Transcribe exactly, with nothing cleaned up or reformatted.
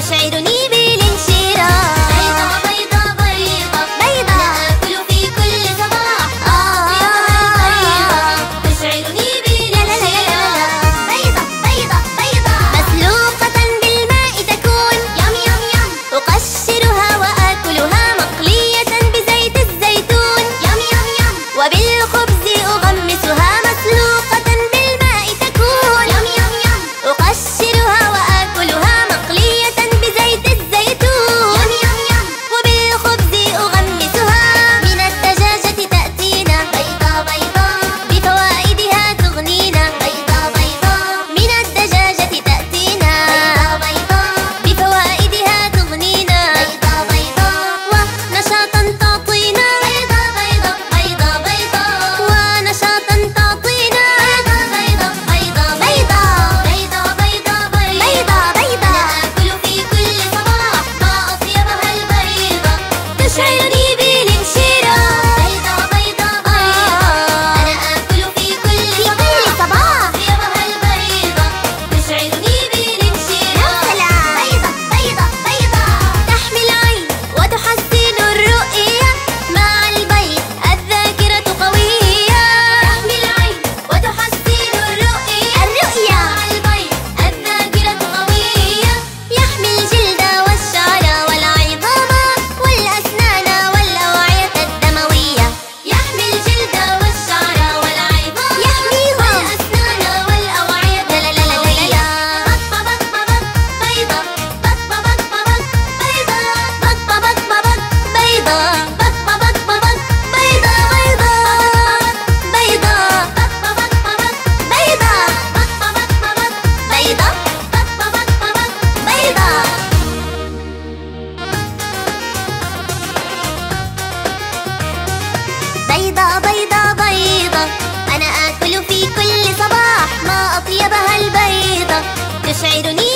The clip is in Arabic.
تشعرني بالانشراح. بيضة بيضة بيضة بيضة أنا آكل في كل صباح أطيبها البيضة تشعرني بالانشراح. بيضة بيضة بيضة مسلوقة بالماء تكون يم يم يم أقشرها وآكلها مقلية بزيت الزيتون يم يم يم وبالخبز أغمسها مسلوقة بالماء تكون يم يم يم أقشرها وآكلها مقلية بزيت الزيتون يم يم يم وبالخبز أغمسها. من الدجاجة تأتينا بيضة بيضة بفوائدها تغنينا بيضة بيضة من الدجاجة تأتينا بيضة بيضة بفوائدها تغنينا بيضة بيضة ونشاطا تعطينا بيضة بيضة بيضة بيضة ونشاطا تعطينا بيضة بيضة بيضة بيضة بيضة بيضة بيضة بيضة أنا آكل في كل صباح ما أطيبها البيضة تشعرني بالانشراح. بيضة بيضة بيضة أنا آكل في كل صباح أطيبها البيضة تشعرني بالانشراح. بيضة بيضة بيضة تحمي العين وتحسن الرؤية مع البيض الذاكرة قوية. تحمي العين وتحسن الرؤية الرؤية مع البيض الذاكرة قوية. يحمي الجلد والشعر والعظام والأسنان والأوعية الدموية. يحمي الجلد والشعر والعظام يحميهم والأسنان والأوعية الدموية. بطة بطة بط بيضة بطة بطة بط بيضة بطة بطة بط بيضة بطة بطة بط بيضة بيضة بيضة بطة بطة بط بيضة بطة بطة بط بيضة بطة بطة بط بيضة. بيضة بيضة بيضة أنا آكل في كل صباح ما أطيبها البيضة تشعرني